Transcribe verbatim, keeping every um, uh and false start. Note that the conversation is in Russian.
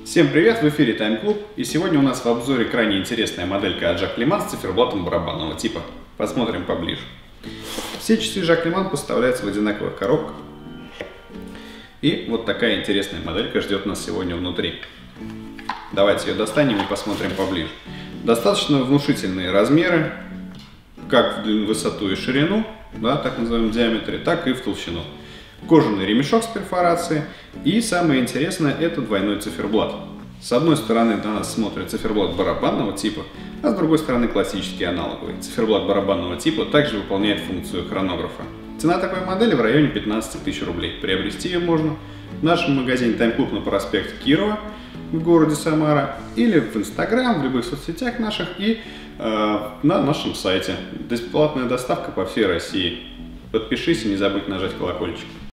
Всем привет, в эфире Time Club, и сегодня у нас в обзоре крайне интересная моделька от Жак Лиман с циферблатом барабанного типа. Посмотрим поближе. Все часы Жак Лиман поставляются в одинаковых коробках. И вот такая интересная моделька ждет нас сегодня внутри. Давайте ее достанем и посмотрим поближе. Достаточно внушительные размеры, как в высоту и ширину, да, так называемом диаметре, так и в толщину. Кожаный ремешок с перфорацией, и самое интересное — это двойной циферблат. С одной стороны на нас смотрит циферблат барабанного типа, а с другой стороны классический аналоговый. Циферблат барабанного типа также выполняет функцию хронографа. Цена такой модели в районе пятнадцати тысяч рублей. Приобрести ее можно в нашем магазине Time Club на проспекте Кирова в городе Самара, или в Инстаграм, в любых соцсетях наших, и э, на нашем сайте. Бесплатная доставка по всей России. Подпишись и не забудь нажать колокольчик.